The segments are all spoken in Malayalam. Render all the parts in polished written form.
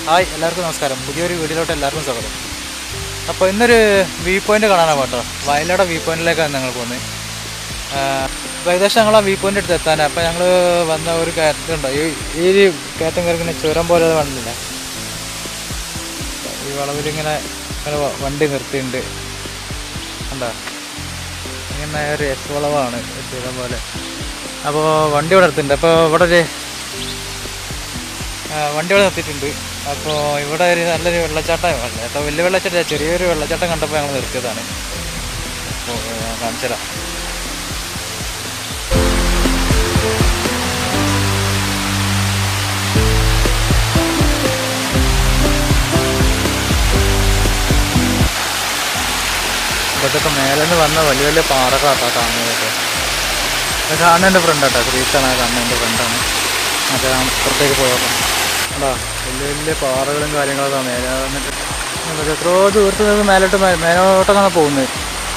ഹായ്, എല്ലാവർക്കും നമസ്കാരം. പുതിയൊരു വീഡിയോയിലോട്ട് എല്ലാവർക്കും സ്വാഗതം. അപ്പോൾ ഇന്നൊരു വ്യൂ പോയിൻ്റ് കാണാനാണ് കേട്ടോ. വയനാട് വ്യൂ പോയിൻറ്റിലേക്കാണ് ഞങ്ങൾ പോകുന്നത്. അപ്പോൾ ഏകദേശം ഞങ്ങൾ ആ വ്യൂ പോയിൻ്റ് എടുത്ത് എത്താനാണ്. അപ്പോൾ ഞങ്ങൾ വന്ന ഒരു കയറ്റമുണ്ടോ, ഈ ഒരു കയറ്റം കയറിങ്ങനെ ചുരം പോലെ വന്നില്ല. ഈ വളവിലിങ്ങനെ വണ്ടി നിർത്തിയിട്ടുണ്ട് കണ്ടോ. ഇങ്ങനെ ഒരു എസ് വളവാണ് ചുരം പോലെ. അപ്പോൾ വണ്ടി ഇവിടെ നിർത്തിയിട്ടുണ്ട്. അപ്പോൾ ഇവിടെ ഒരു വണ്ടി ഇവിടെ നിർത്തിയിട്ടുണ്ട്. അപ്പോൾ ഇവിടെ ഒരു നല്ലൊരു വെള്ളച്ചാട്ടമാണ്. അപ്പോൾ വലിയ വെള്ളച്ചാട്ടം, ചെറിയൊരു വെള്ളച്ചാട്ടം കണ്ടപ്പോൾ ഞങ്ങൾ നിർത്തിയതാണ്. അപ്പോൾ കാണിച്ചു തരാം. ഇതൊക്കെ മേലെ നിന്ന് വന്ന വലിയ വലിയ പാറകളാട്ടോ കാണുന്നതൊക്കെ. അത് കാണുന്നതിൻ്റെ ഫ്രണ്ടാട്ടോ, ക്രീസാണ് കാണുന്നതിൻ്റെ ഫ്രണ്ടാണ്. മറ്റേ പുറത്തേക്ക് പോയപ്പോൾ അതാ വലിയ വലിയ പാറകളും കാര്യങ്ങളൊക്കെ മേലെ വന്നിട്ട് എത്രയോ ദൂരത്ത് നിന്ന് മേലോട്ടൊക്കെയാണ് പോകുന്നത്.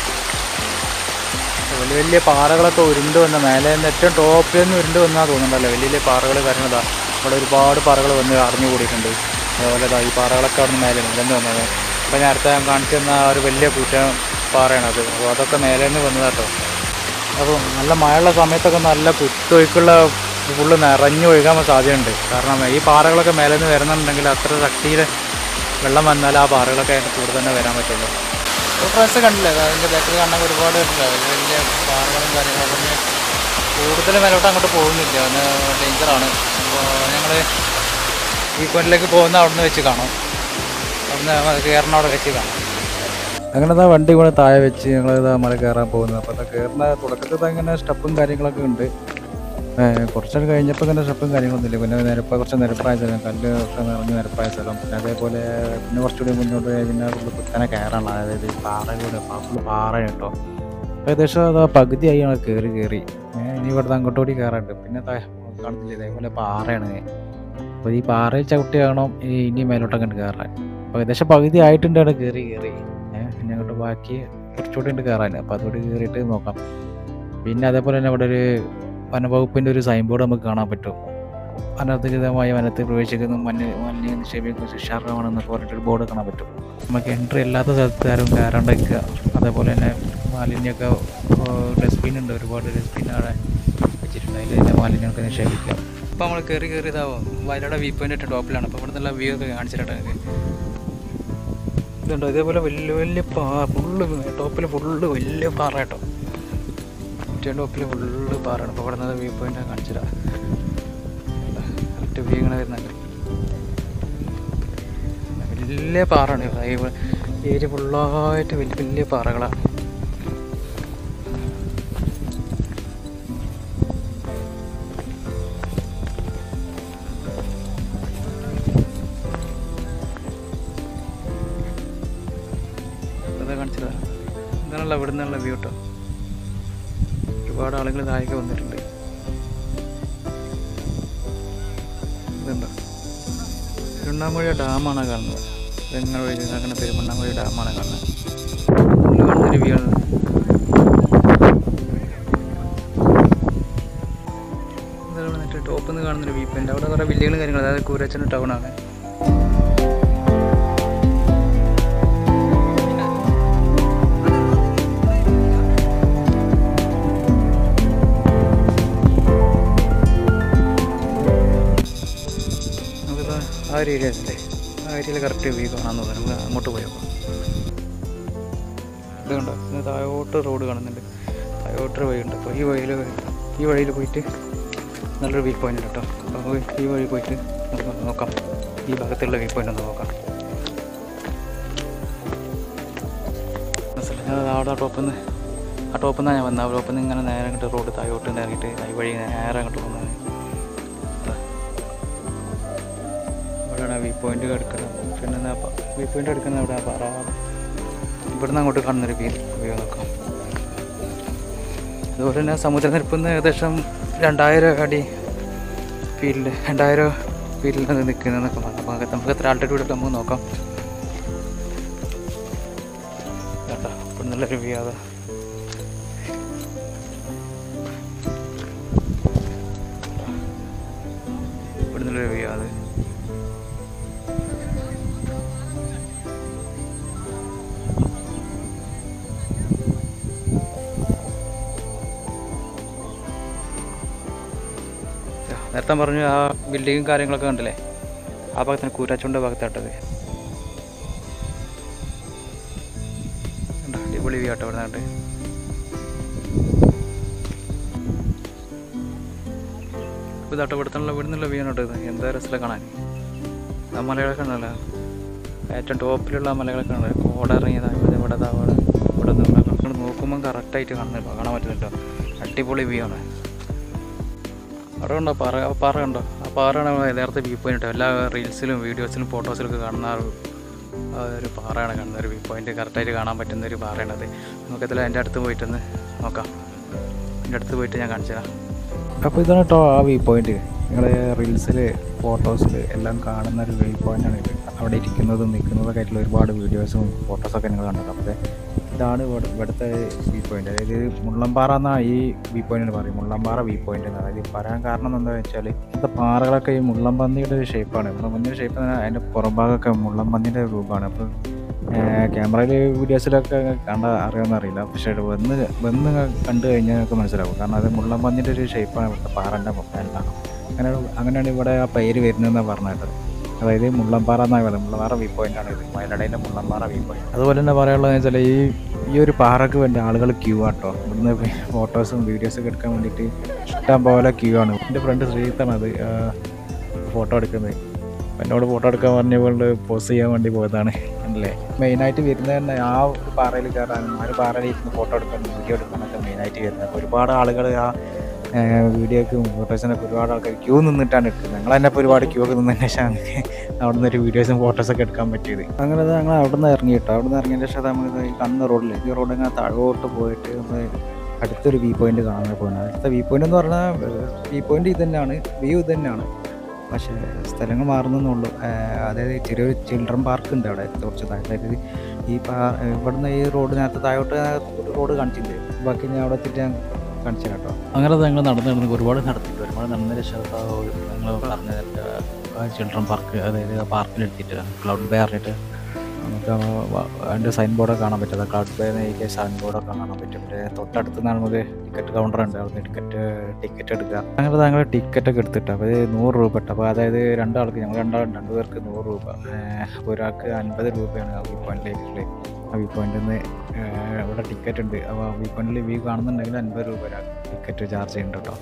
വലിയ വലിയ പാറകളൊക്കെ ഉരുണ്ട് വന്ന മേലെ നിന്ന് ഏറ്റവും ടോപ്പിൽ നിന്ന് ഉരുണ്ട് വന്നാൽ തോന്നുന്നുണ്ടല്ലോ. വലിയ വലിയ പാറകൾ കാര്യങ്ങളതാ അവിടെ ഒരുപാട് പാറകൾ വന്ന് അറിഞ്ഞു കൂടിയിട്ടുണ്ട്. അതുപോലെ ഈ പാറകളൊക്കെ അവിടെ നിന്ന് മേലെ നിന്ന് വന്നത്. അപ്പോൾ ഞാൻ അടുത്ത കാണിച്ചു തന്ന ഒരു വലിയ കൂറ്റൻ പാറയാണത്. അപ്പോൾ അതൊക്കെ മേലെ നിന്ന് വന്നതാട്ടോ. അപ്പോൾ നല്ല മഴയുള്ള സമയത്തൊക്കെ നല്ല കുത്തൊഴുക്കുള്ള ഫുള്ള് നിറഞ്ഞു ഒഴുകാൻ സാധ്യതയുണ്ട്. കാരണം ഈ പാറകളൊക്കെ മേലെ നിന്ന് വരുന്നുണ്ടെങ്കിൽ അത്ര ശക്തിയിൽ വെള്ളം വന്നാൽ ആ പാറകളൊക്കെ അതിൻ്റെ കൂടെ തന്നെ വരാൻ പറ്റുള്ളൂ. അപ്പോൾ ഫ്രണ്ട്സ് കണ്ടില്ലേ, അതിൻ്റെ ബാക്കിൽ കാണാൻ ഒരുപാട് വലിയ വലിയ പാറകളും കാര്യങ്ങളും. അപ്പം കൂടുതൽ മേലോട്ട് അങ്ങോട്ട് പോകുന്നില്ല, ഒന്ന് ഡേഞ്ചറാണ്. അപ്പോൾ ഞങ്ങൾ ഈ പോയിന്റിലേക്ക് പോകുന്ന അവിടെ നിന്ന് വെച്ച് കാണാം, അവിടുന്ന് കയറുന്ന അവിടെ വെച്ച് കാണാം. അങ്ങനെ വണ്ടി കൂടെ താഴെ വെച്ച് ഞങ്ങൾ മല കയറാൻ പോകുന്നത്. അപ്പോൾ അത് കയറുന്ന തുടക്കത്തിൽ അങ്ങനെ സ്റ്റെപ്പും കാര്യങ്ങളൊക്കെ ഉണ്ട്. കുറച്ചൊക്കെ കഴിഞ്ഞപ്പോൾ ഇങ്ങനെ സ്റ്റെപ്പും കാര്യങ്ങളൊന്നുമില്ല. പിന്നെ കുറച്ച് നിരപ്പായ സ്ഥലം, കല്ല് ഒക്കെ നിറഞ്ഞ് നിരപ്പായ സ്ഥലം. പിന്നെ അതേപോലെ പിന്നെ കുറച്ചുകൂടി മുന്നോട്ട് പിന്നെ ഫുള്ള് കുത്തനെ കയറാനുള്ള, അതായത് പാറയുടെ ഫുള്ള് പാറ കേട്ടോ. ഏകദേശം അത് പകുതിയായി ഞങ്ങൾ കയറി ഇനി ഇവിടുന്ന് അങ്ങോട്ടുകൂടി കയറാറുണ്ട്. പിന്നെ കാണുന്നില്ല, ഇതേപോലെ പാറയാണ്. അപ്പോൾ ഈ പാറയിൽ ചവിട്ടി വേണം ഇനി മേലോട്ടൊക്കെ കയറാൻ. അപ്പോൾ ഏകദേശം പകുതി ആയിട്ടുണ്ട് അവിടെ കയറി പിന്നെ അങ്ങോട്ട് ബാക്കി കുറച്ചുകൂടി ഉണ്ട് കയറാൻ. അപ്പോൾ അതുകൂടി കയറിയിട്ട് നോക്കാം. പിന്നെ അതേപോലെ തന്നെ ഇവിടെ ഒരു വനവകുപ്പിൻ്റെ ഒരു സൈൻ ബോർഡ് നമുക്ക് കാണാൻ പറ്റും. അനധികൃതമായ വനത്തിൽ പ്രവേശിക്കുന്ന മലിന നിക്ഷേപിക്കുന്ന ശിക്ഷാർഹമാണെന്നൊക്കെ പറഞ്ഞിട്ടൊരു ബോർഡ് കാണാൻ പറ്റും. നമുക്ക് എൻട്രി അല്ലാത്ത സ്ഥലത്തുകാരും കയറാണ്ടിരിക്കുക. അതേപോലെ തന്നെ മാലിന്യമൊക്കെ ഡസ്റ്റ്ബിൻ ഉണ്ട്, ഒരുപാട് ഡസ്റ്റ്ബിൻ അവിടെ വെച്ചിട്ടുണ്ട്. അതിൽ തന്നെ മാലിന്യമൊക്കെ നിക്ഷേപിക്കാം. ഇപ്പോൾ നമ്മൾ കയറി ഇതാവും വയനാട് വ്യൂ പോയിൻ്റ് ടോപ്പിലാണ്. അപ്പോൾ ഇവിടെ നിന്നുള്ള വ്യൂ ഒക്കെ കാണിച്ചിട്ടുണ്ട്. ഇതുണ്ടോ, ഇതേപോലെ വലിയ വലിയ ഫുള്ള് ടോപ്പിൽ ഫുള്ള് വലിയ പാറ കേട്ടോ. ഏറ്റവും ടോപ്പിൽ ഫുള്ള് പാറയാണ്. അപ്പോൾ ഇവിടെ നിന്ന് വ്യൂ പോയിൻ്റ് കാണിച്ചിടാം. കറക്റ്റ് വ്യൂ ഇങ്ങനെ വരുന്നുണ്ട്. വലിയ പാറയാണ് ഈ ഏരിയ ഫുള്ളായിട്ട് വലിയ വലിയ പാറകളാണ്. കാണിച്ചതാ ഇതാണല്ലോ ഇവിടെ നിന്നുള്ള വ്യൂ കേട്ടോ. ഒരുപാട് ആളുകൾ താഴേക്ക് വന്നിട്ടുണ്ട്. ഇതുണ്ടോ, പെരുമണ്ണാമൊഴി ഡാമാണ് കാണുന്നത്. തെങ്ങൾ വഴി നടക്കുന്ന പെരുമണ്ണാമൊഴി ഡാമാണ് കാണുന്നത്. കാണുന്നൊരു വ്യൂ ആണ്. ഇതാണ് വന്നിട്ട് ടോപ്പിൽ നിന്ന് കാണുന്നൊരു വ്യൂ പോയിൻ്റ്. അവിടെ കുറേ വില്ലുകളും കാര്യങ്ങളും, അതായത് കൂരച്ചൻ ടൗണാണ്. ആ ഒരു ഏരിയ അല്ലേ, ആ ഏരിയയിൽ കറക്റ്റ് വ്യൂ കാണാമെന്ന് തോന്നുന്നു. നമുക്ക് അങ്ങോട്ട് പോയേക്കാം. ഇത് കണ്ടോ, ഇന്ന് താഴോട്ട് റോഡ് കാണുന്നുണ്ട്, താഴോട്ട് വഴിയുണ്ട്. അപ്പോൾ ഈ വഴിയിൽ പോയിട്ട് നല്ലൊരു വ്യൂ പോയിൻ്റ് കേട്ടോ. അപ്പോൾ ഈ വഴി പോയിട്ട് നമുക്ക് നോക്കാം, ഈ ഭാഗത്തുള്ള വ്യൂ പോയിൻ്റ് ഒന്ന് നോക്കാം. അവിടെ ആ ടോപ്പിൽ നിന്നാണ് ഞാൻ വന്നത്. ആ ടോപ്പിൽ നിന്ന് ഇങ്ങനെ നേരെ അങ്ങോട്ട് റോഡ് താഴോട്ട് ഇറങ്ങിയിട്ട് ഈ വഴി നേരെ അങ്ങോട്ട് പോകുന്നത്. വ്യൂ പോയിൻ്റ് കിടക്കണം. പിന്നെ വ്യൂ പോയിൻ്റ് എടുക്കുന്നത് അവിടെ പറ ഇവിടുന്ന് അങ്ങോട്ട് കാണുന്നൊരു വ്യൂ നോക്കാം. അതുപോലെ തന്നെ സമുദ്രനിരപ്പിൽ നിന്ന് ഏകദേശം 2000 അടി ഫീൽഡ് 2000 ഫീൽഡിൽ നിൽക്കുന്നതെന്നൊക്കെ പറഞ്ഞു. അപ്പോൾ നമുക്ക് എത്ര ആൾട്ടർ നമുക്ക് നോക്കാം കേട്ടോ. ഇവിടെ നല്ലൊരു വ്യൂ അതാ. ഇവിടെ നല്ലൊരു വ്യൂ അത്. നേരത്തെ പറഞ്ഞു ആ ബിൽഡിങ്ങും കാര്യങ്ങളൊക്കെ കണ്ടില്ലേ, ആ ഭാഗത്തിന് കൂരാച്ചുണ്ട് ഭാഗത്താട്ടത്. അടിപൊളി വ്യൂ ആട്ടോ ഇവിടെ നിന്നിട്ട്. ഇപ്പോൾ ഇതാട്ടോ ഇവിടുന്നുള്ള വ്യൂ ആണോ ഇത്. എന്താ രസമില്ല കാണാൻ. ആ മലകളൊക്കെ ഉണ്ടല്ലോ, ഏറ്റവും ടോപ്പിലുള്ള ആ മലകളൊക്കെ ഉണ്ട്. കോട ഇറങ്ങിയതാണ് ഇവിടെ നിന്ന് നോക്കുമ്പോൾ കറക്റ്റായിട്ട് കാണാൻ പറ്റുന്നുണ്ടോ. അടിപൊളി വ്യൂ ആണ്. അവിടെ ഉണ്ടോ പാറ കണ്ടോ? ആ പാറയാണ് യഥാർത്ഥ വ്യൂ പോയിന്റ്. എല്ലാ റീൽസിലും വീഡിയോസിലും ഫോട്ടോസിലൊക്കെ കാണുന്ന ഒരു പാറയാണ് കാണുന്നത്. ഒരു വ്യൂ പോയിന്റ് കറക്റ്റായിട്ട് കാണാൻ പറ്റുന്ന ഒരു പാറയാണത്. നമുക്കതിൽ എൻ്റെ അടുത്ത് പോയിട്ടൊന്ന് നോക്കാം. എൻ്റെ അടുത്ത് പോയിട്ട് ഞാൻ കാണിച്ചു തരാം. അപ്പോൾ ഇതാണ് കേട്ടോ ആ വ്യൂ പോയിന്റ്. നിങ്ങൾ റീൽസിൽ ഫോട്ടോസിൽ എല്ലാം കാണുന്ന ഒരു വ്യൂ പോയിൻ്റാണ് ഇത്. അവിടെ ഇരിക്കുന്നതും നിൽക്കുന്നതൊക്കെ ആയിട്ടുള്ള ഒരുപാട് വീഡിയോസും ഫോട്ടോസൊക്കെ നിങ്ങൾ കണ്ടത്. അപ്പോൾ ഇതാണ് ഇവിടുത്തെ വ്യൂ പോയിൻ്റ്. അതായത് മുള്ളംപാറ എന്നാണ് ഈ വ്യൂ പോയിൻ്റ് പറയും. മുള്ളംപാറ വ്യൂ പോയിൻ്റ് എന്ന്. അതായത് പറയാൻ കാരണം എന്താണെന്ന് വെച്ചാൽ ഇവിടുത്തെ പാറകളൊക്കെ ഈ മുള്ളംപന്നിയുടെ ഒരു ഷേപ്പാണ്. മുള്ളംപന്നിയുടെ ഷേപ്പ് എന്ന് പറഞ്ഞാൽ അതിൻ്റെ പുറംഭാഗമൊക്കെ മുള്ളംപന്നിൻ്റെ രൂപമാണ്. അപ്പോൾ ക്യാമറയിൽ വീഡിയോസിലൊക്കെ അറിയാമെന്നറിയില്ല, പക്ഷേ വന്ന് കണ്ടു കഴിഞ്ഞാൽ നിങ്ങൾക്ക് മനസ്സിലാവും. കാരണം അത് മുള്ളംപന്നിൻ്റെ ഒരു ഷേപ്പാണ് ഇവിടുത്തെ പാറൻ്റെ എല്ലാം. അങ്ങനെയാണ് ഇവിടെ ആ പേര് വരുന്നതെന്നാണ് പറഞ്ഞത്. അതായത് മുള്ളംപാറ എന്നാണ് പറയുന്നത്. മുള്ളംപാറ വ്യൂ പോയിൻ്റാണ് ഇത്, വയനാടിൻ്റെ മുള്ളംപാറ വ്യൂ പോയിൻ്റ്. അതുപോലെ തന്നെ പറയാനുള്ളതെന്ന് വെച്ചാൽ ഈ ഒരു പാറയ്ക്ക് വേണ്ടി ആളുകൾ ക്യൂ ആട്ടോ. ഇവിടുന്ന് ഫോട്ടോസും വീഡിയോസൊക്കെ എടുക്കാൻ വേണ്ടിയിട്ട് ഇഷ്ടം പോലെ ക്യൂ ആണ്. എൻ്റെ ഫ്രണ്ട് ശ്രീത്താണ് അത് ഫോട്ടോ എടുക്കുന്നത്. എന്നോട് ഫോട്ടോ എടുക്കാൻ പറഞ്ഞുകൊണ്ട് പോസ്റ്റ് ചെയ്യാൻ വേണ്ടി പോയതാണ് അല്ലേ. മെയിനായിട്ട് വരുന്നത് തന്നെ ആ ഒരു പാറയിൽ കയറാനും ആ ഒരു പാറയിൽ ഇരുന്ന് ഫോട്ടോ എടുക്കാനും വീഡിയോ എടുക്കാനൊക്കെ മെയിനായിട്ട് വരുന്നത്. അപ്പോൾ ഒരുപാട് ആളുകൾ ആ വീഡിയോക്കും ഫോട്ടോസിനൊക്കെ ഒരുപാട് ആൾക്കാർ ക്യൂ നിന്നിട്ടാണ് എടുക്കുന്നത്. ഞങ്ങൾ തന്നെ ഇപ്പോൾ ഒരുപാട് ക്യൂ ഒക്കെ നിന്നതിന് ശേഷം അവിടെ നിന്ന് ഒരു വീഡിയോസും ഫോട്ടോസൊക്കെ എടുക്കാൻ പറ്റിയത്. അങ്ങനെ ഞങ്ങൾ അവിടെ നിന്ന് ഇറങ്ങിയിട്ടോ. അവിടെ നിന്ന് ഇറങ്ങിയതിന് ശേഷം നമ്മൾ ഈ കണ്ണ റോഡിൽ ഈ റോഡ് ഇങ്ങനെ താഴോട്ട് പോയിട്ട് നമ്മൾ അടുത്തൊരു വ്യൂ പോയിന്റ് കാണാൻ പോകുന്നത്. അടുത്ത വ്യൂ പോയിന്റ് എന്ന് പറഞ്ഞാൽ വ്യൂ പോയിന്റ് ഇത് തന്നെയാണ്, വ്യൂ ഇത് തന്നെയാണ്, പക്ഷേ സ്ഥലങ്ങൾ മാറുന്നുള്ളൂ. അതായത് ചെറിയൊരു ചിൽഡ്രൻ പാർക്ക് ഉണ്ട് അവിടെ കുറച്ച് താഴെ. അതായത് ഈ ഇവിടുന്ന് ഈ റോഡ് നേരത്തെ താഴോട്ട് റോഡ് കാണിച്ചിട്ടുണ്ട്. ബാക്കി ഞാൻ അവിടെ എത്തിയിട്ട് ഞാൻ കാണിച്ചു കേട്ടോ. അങ്ങനെ ഞങ്ങൾ നടന്ന് ഒരുപാട് നടന്നതിന് ശേഷം ഞങ്ങൾ പറഞ്ഞ ചിൽഡ്രൻ പാർക്ക്, അതായത് പാർക്കിലെത്തിയിട്ട് ക്ലൗഡ് ബേ അറിഞ്ഞിട്ട് നമുക്ക് അതിൻ്റെ സൈൻ ബോർഡൊക്കെ കാണാൻ പറ്റും. ക്ലൗഡ് ബേ എനിക്ക് സൈൻ ബോർഡൊക്കെ കാണാൻ പറ്റും. പിന്നെ തൊട്ടടുത്ത് നിന്ന് നമുക്ക് ടിക്കറ്റ് കൗണ്ടറുണ്ട്, അവിടുന്ന് ടിക്കറ്റ് എടുക്കുക. അങ്ങനെ ഞങ്ങൾ ടിക്കറ്റൊക്കെ എടുത്തിട്ട് അപ്പോൾ 100 രൂപ ഇട്ടു. അപ്പോൾ അതായത് ഞങ്ങൾ രണ്ടു പേർക്ക് 100 രൂപ, ഒരാൾക്ക് 50 രൂപയാണ് ആ വ്യൂ പോയിന്റിലേക്കുള്ളത്. ആ വ്യൂ പോയിന്റിൽ നിന്ന് ഇവിടെ ടിക്കറ്റ് ഉണ്ട്. അപ്പോൾ വ്യൂ പോയിന്റിൽ വ്യൂ കാണുന്നുണ്ടെങ്കിൽ 50 രൂപ ഒരാൾക്ക് ടിക്കറ്റ് ചാർജ് ചെയ്യുന്നുണ്ട് കേട്ടോ.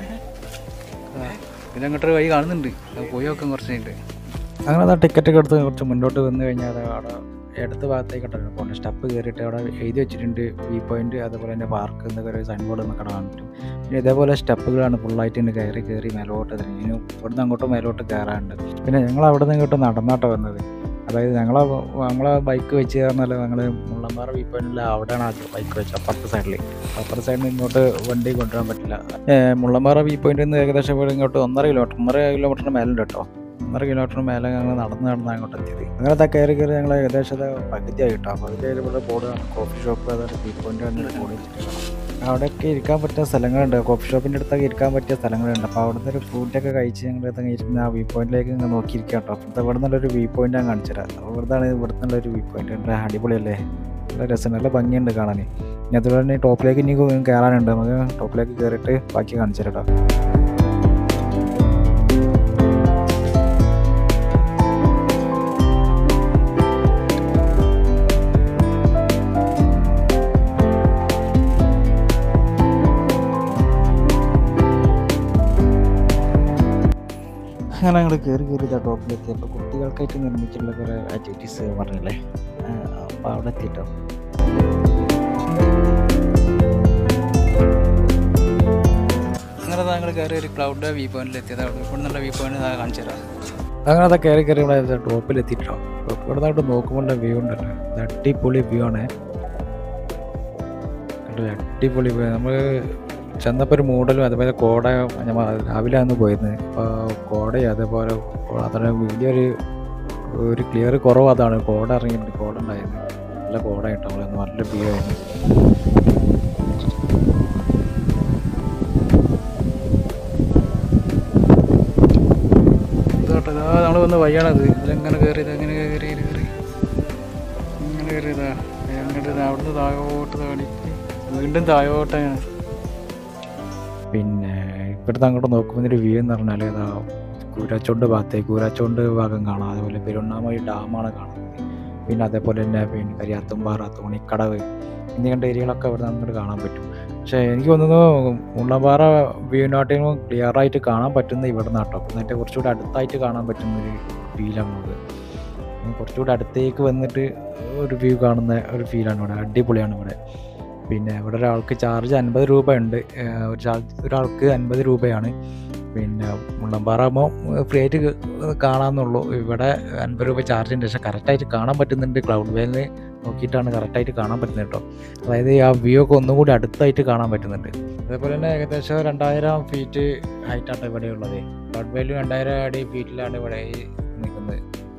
പിന്നെ അങ്ങോട്ടൊരു വഴി കാണുന്നുണ്ട്, അത് പോയി നോക്കാം കുറച്ച് കഴിഞ്ഞിട്ട്. അങ്ങനെ ആ ടിക്കറ്റൊക്കെ എടുത്ത് കുറച്ച് മുന്നോട്ട് വന്നു കഴിഞ്ഞാൽ അവിടെ ഇടത്ത ഭാഗത്തേക്കോട്ടല്ലോ പോകുന്നത്. സ്റ്റെപ്പ് കയറിയിട്ട് അവിടെ എഴുതി വെച്ചിട്ടുണ്ട് വ്യൂ പോയിന്റ്, അതുപോലെ തന്നെ പാർക്ക് എന്നൊക്കെ ഒരു സൈൻ ബോർഡ് എന്നൊക്കെ കാണാൻ പറ്റും. പിന്നെ ഇതേപോലെ സ്റ്റെപ്പുകളാണ് ഫുള്ളായിട്ട് തന്നെ കയറി മേലോട്ട് തന്നെ. ഇനി ഇവിടുന്ന് അങ്ങോട്ടും മേലോട്ട് കയറാനുണ്ട്. പിന്നെ ഞങ്ങൾ അവിടെ നിന്ന് ഇങ്ങോട്ട് നടന്നാട്ടോ വന്നത്. അതായത് ഞങ്ങളെ ബൈക്ക് വെച്ച് പറഞ്ഞാൽ ഞങ്ങൾ മുള്ളംപാറ വ്യൂ പോയിന്റിൽ അവിടെയാണ് ആദ്യം ബൈക്ക് വെച്ചത്. അപ്പുറത്തെ സൈഡിൽ ഇങ്ങോട്ട് വണ്ടി കൊണ്ടുവരാൻ പറ്റില്ല. മുള്ളംപാറ വ്യൂ പോയിന്റിൽ നിന്ന് ഏകദേശം ഇങ്ങോട്ട് 1.5 കിലോമീറ്ററിന് മേലുണ്ട് കേട്ടോ. 1.5 കിലോമീറ്ററിന് മേലെ ഞങ്ങൾ നടന്ന് അങ്ങോട്ട് എത്തിയത്. അങ്ങനത്തെ കയറി ഞങ്ങൾ ഏകദേശം പകുതിയായിട്ടോ. പകുതിയായിട്ട് ഇവിടെ ബോർഡ് കാണും, കോഫി ഷോപ്പ്, അതായത് വ്യൂ പോയിന്റ് തന്നെ ബോർഡ് വെച്ചിട്ട് അവിടെയൊക്കെ ഇരിക്കാൻ പറ്റിയ സ്ഥലങ്ങളുണ്ട്. കോഫി ഷോപ്പിൻ്റെ അടുത്തൊക്കെ ഇരിക്കാൻ പറ്റിയ സ്ഥലങ്ങളുണ്ട്. അപ്പോൾ അവിടുന്ന് ഒരു ഫുഡൊക്കെ കഴിച്ച് ഞങ്ങൾ ഇരുന്ന് ആ വ്യൂ പോയിന്റിലേക്ക് ഇങ്ങനെ നോക്കിയിരിക്കാം കേട്ടോ. അപ്പോഴത്തെ ഇവിടെ നിന്നുള്ളൊരു വ്യൂ പോയിന്റ് ഞാൻ കാണിച്ചു തരാം. അപ്പോൾ ഇവിടെ നിന്നുള്ളൊരു വ്യൂ പോയിന്റ് അടിപൊളിയല്ലേ, നല്ല രസം, നല്ല ഭംഗിയുണ്ട് കാണാൻ. ഇനി അതുപോലെ തന്നെ ടോപ്പിലേക്ക് ഇനി കയറാനുണ്ട്. നമുക്ക് ടോപ്പിലേക്ക് കയറിയിട്ട് ബാക്കി കാണിച്ചു തരാം കേട്ടോ. അങ്ങനെ ഞങ്ങൾ കയറി ടോപ്പിലെത്തി. അപ്പോൾ കുട്ടികൾക്കായിട്ട് നിർമ്മിച്ചിട്ടുള്ള കുറേ ആക്ടിവിറ്റീസ് പറഞ്ഞില്ലേ, അപ്പോൾ അവിടെ എത്തിയിട്ടോ. അങ്ങനെ ഞങ്ങൾ കയറി ഒരു ക്ലൗഡ് വ്യൂ പോയിന്റിൽ എത്തിയത്. അവിടെ ഇവിടെ നിന്നുള്ള വ്യൂ പോയിന്റ് കാണിച്ചു തരാം. അങ്ങനെ അത് കയറി ഇവിടെ ടോപ്പിലെത്തിയിട്ടോ. ഇവിടെ നിന്നോട്ട് നോക്കുമ്പോൾ വ്യൂ ഉണ്ടല്ലോ, അടിപൊളി വ്യൂ ആണ്, അടിപൊളി വ്യൂ. നമ്മൾ ചെന്നപ്പോൾ ഒരു മൂടലും അതുപോലെ കോട, രാവിലെ ആണ് പോയിരുന്നത്. അപ്പോൾ കോടയും അതേപോലെ അത്ര വലിയൊരു ക്ലിയർ കുറവ്, അതാണ് കോട ഇറങ്ങിയിട്ടുണ്ട്. കോട ഉണ്ടായിരുന്നു, നല്ല കോട കേട്ടോ. നല്ല വ്യൂ ആയിരുന്നു. ഇതോട്ടെ നമ്മൾ വന്ന വഴിയാണത്. ഇതിലെങ്ങനെ കയറിയത്, അങ്ങനെ കയറിയതാ അങ്ങോട്ട് അവിടുന്ന് താഴോട്ട് വീണ്ടും താഴോട്ടാണ്. പിന്നെ ഇവിടുന്ന് അങ്ങോട്ട് നോക്കുമ്പോൾ ഒരു വ്യൂ എന്ന് പറഞ്ഞാൽ അതാ കൂരാച്ചോണ്ട് ഭാഗത്തേക്ക് കൂരാച്ചോണ്ട് ഭാഗം കാണാം. അതുപോലെ പെരുണ്ണാമൊഴി ഡാമാണ് കാണുന്നത്. പിന്നെ അതേപോലെ തന്നെ പിന്നെ കരിയാത്തുംപാറ, തോണിക്കടവ് എന്നീ കണ്ട ഏരിയകളൊക്കെ ഇവിടെ അങ്ങോട്ട് കാണാൻ പറ്റും. പക്ഷേ എനിക്ക് തോന്നുന്നു മുള്ളമ്പാറ വ്യൂവിനാട്ടിലും ക്ലിയർ ആയിട്ട് കാണാൻ പറ്റുന്ന ഇവിടെ നിന്നാട്ടോ. എന്നിട്ട് കുറച്ചുകൂടി അടുത്തായിട്ട് കാണാൻ പറ്റുന്നൊരു ഫീലാണ് നമുക്ക്. കുറച്ചുകൂടി അടുത്തേക്ക് വന്നിട്ട് ഒരു വ്യൂ കാണുന്ന ഒരു ഫീലാണ് ഇവിടെ. അടിപൊളിയാണ് ഇവിടെ. പിന്നെ ഇവിടെ ഒരാൾക്ക് ചാർജ് 50 രൂപ ഉണ്ട്. ഒരാൾക്ക് 50 രൂപയാണ്. പിന്നെ മുള്ളമ്പാറ ആകുമ്പോൾ ഫ്രീ ആയിട്ട് കാണാമെന്നുള്ളൂ. ഇവിടെ 50 രൂപ ചാർജ് ഉണ്ട്. പക്ഷേ കറക്റ്റായിട്ട് കാണാൻ പറ്റുന്നുണ്ട്. ക്ലൗഡ് വേലിൽ നോക്കിയിട്ടാണ് കറക്റ്റായിട്ട് കാണാൻ പറ്റുന്നത് കേട്ടോ. അതായത് ആ വ്യൂ ഒക്കെ ഒന്നും കൂടി അടുത്തായിട്ട് കാണാൻ പറ്റുന്നുണ്ട്. അതേപോലെ തന്നെ ഏകദേശം 2000 ഫീറ്റ് ഹൈറ്റാണ് ഇവിടെ ഉള്ളത്. ക്ലൗഡ് വേലി 2000 അടി ഫീറ്റിലാണ് ഇവിടെ നിൽക്കുന്നത്.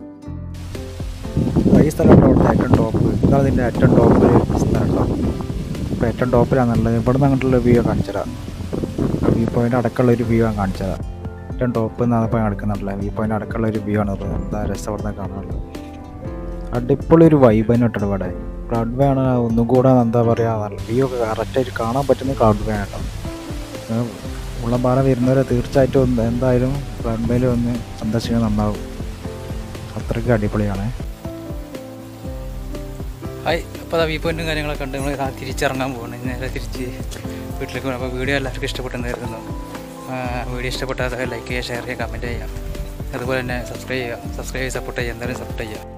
ഈ സ്ഥലം ഇവിടുത്തെ ഏറ്റവും ടോപ്പ്. ഇതാണ് ഇതിൻ്റെ ഏറ്റവും ടോപ്പ് സ്ഥലം കേട്ടോ. ഇപ്പോൾ ഏറ്റവും ടോപ്പിലാണുള്ളത്. ഇവിടെ നിന്ന് അങ്ങോട്ടുള്ള വ്യൂ കാണിച്ചതാണ്. വ്യൂ പോയിൻ്റ് അടക്കമുള്ള ഒരു വ്യൂ ആണ് കാണിച്ചതാണ്. ഏറ്റവും ടോപ്പ് എന്നാണ് ഇപ്പോൾ എടുക്കുന്നുണ്ടല്ലോ. വ്യൂ പോയിൻ്റ് അടക്കമുള്ള ഒരു വ്യൂ ആണ് എന്താ രസം ഇവിടെ നിന്ന് കാണാനുള്ളത്. അടിപൊളി ഒരു വൈബ് തന്നെ കേട്ടോ ഇവിടെ. ക്ലൗഡ് വേ ആണ് ഒന്നും കൂടെ എന്താ പറയുക, വ്യൂ ഒക്കെ കറക്റ്റായിട്ട് കാണാൻ പറ്റുന്ന ക്ലൗഡ് വേ കേട്ടോ. മുള്ളമ്പാറ വരുന്നവരെ തീർച്ചയായിട്ടും എന്തായാലും ക്ലൗഡ് വേയിൽ ഒന്ന് സന്ദർശിക്കാൻ നന്നാവും. അത്രയ്ക്ക് അടിപൊളിയാണ്. ഹായ്, അപ്പോൾ വ്യൂ പോയിൻറ്റും കാര്യങ്ങളൊക്കെ ഉണ്ട്. നമ്മൾ തിരിച്ചിറങ്ങാൻ പോകണം. നേരെ തിരിച്ച് വീട്ടിലേക്ക് പോകണം. അപ്പോൾ വീഡിയോ എല്ലാവർക്കും ഇഷ്ടപ്പെട്ടെന്ന് കരുതുന്നു. വീഡിയോ ഇഷ്ടപ്പെട്ടാൽ ലൈക്ക് ചെയ്യുക, ഷെയർ ചെയ്യുക, കമൻറ്റ് ചെയ്യുക. അതുപോലെ തന്നെ സബ്സ്ക്രൈബ് ചെയ്യുക. സബ്സ്ക്രൈബ് ചെയ്ത് സപ്പോർട്ട് ചെയ്യുക. എന്തായാലും സപ്പോർട്ട് ചെയ്യുക.